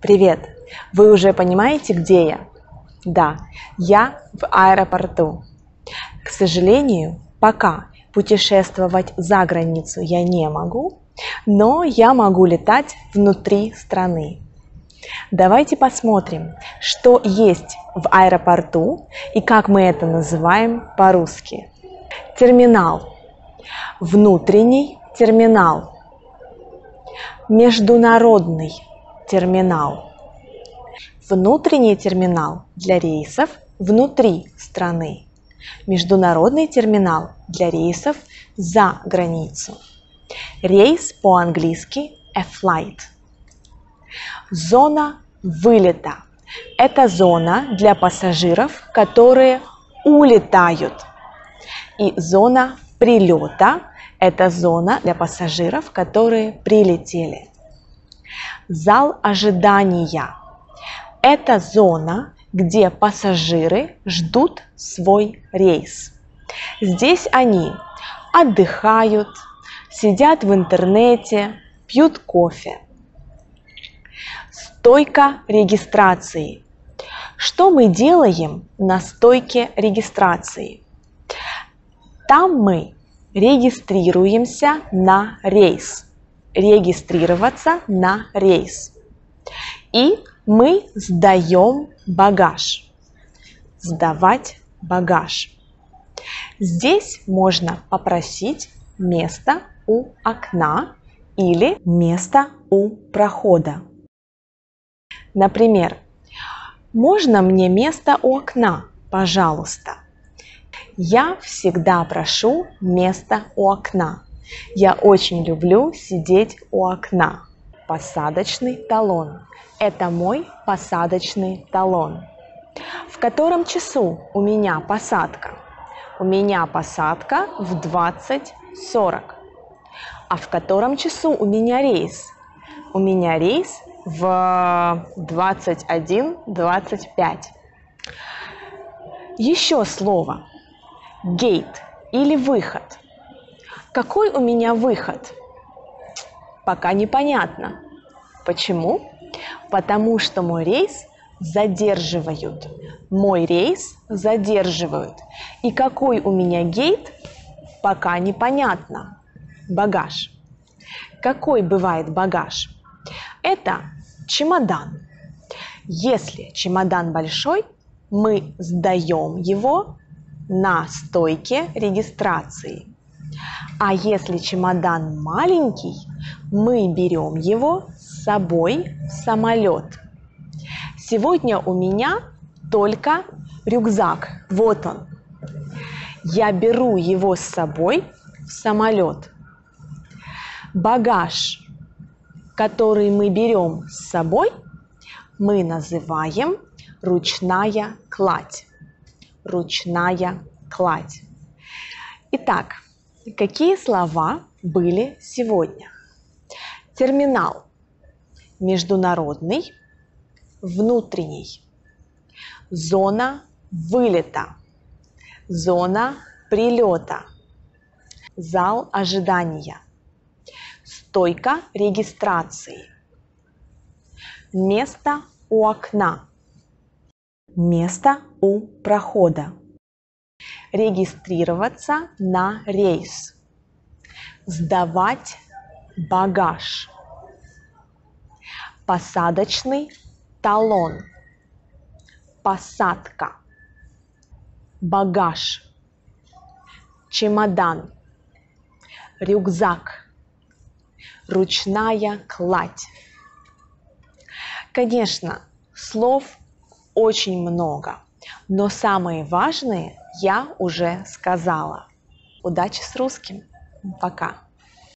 Привет! Вы уже понимаете, где я? Да, я в аэропорту. К сожалению, пока путешествовать за границу я не могу, но я могу летать внутри страны. Давайте посмотрим, что есть в аэропорту и как мы это называем по-русски. Терминал. Внутренний терминал. Международный терминал. Внутренний терминал для рейсов внутри страны. Международный терминал для рейсов за границу. Рейс по-английски a flight. Зона вылета. Это зона для пассажиров, которые улетают. И зона прилета – это зона для пассажиров, которые прилетели. Зал ожидания – это зона, где пассажиры ждут свой рейс. Здесь они отдыхают, сидят в интернете, пьют кофе. Стойка регистрации. Что мы делаем на стойке регистрации? Там мы регистрируемся на рейс. Регистрироваться на рейс. И мы сдаем багаж. Сдавать багаж. Здесь можно попросить место у окна или место у прохода. Например, можно мне место у окна, пожалуйста? Я всегда прошу место у окна. Я очень люблю сидеть у окна. Посадочный талон. Это мой посадочный талон. В котором часу у меня посадка? У меня посадка в 20:40. А в котором часу у меня рейс? У меня рейс в 21:25. Еще слово. Gate или выход. Какой у меня выход? Пока непонятно. Почему? Потому что мой рейс задерживают. Мой рейс задерживают. И какой у меня гейт? Пока непонятно. Багаж. Какой бывает багаж? Это чемодан. Если чемодан большой, мы сдаем его на стойке регистрации. А если чемодан маленький, мы берем его с собой в самолет. Сегодня у меня только рюкзак. Вот он. Я беру его с собой в самолет. Багаж, который мы берем с собой, мы называем ручная кладь. Ручная кладь. Итак, какие слова были сегодня? Терминал. Международный. Внутренний. Зона вылета. Зона прилета. Зал ожидания. Стойка регистрации. Место у окна. Место у прохода. Регистрироваться на рейс. Сдавать багаж. Посадочный талон. Посадка. Багаж. Чемодан. Рюкзак. Ручная кладь. Конечно, слов очень много, но самые важные я уже сказала. Удачи с русским. Пока.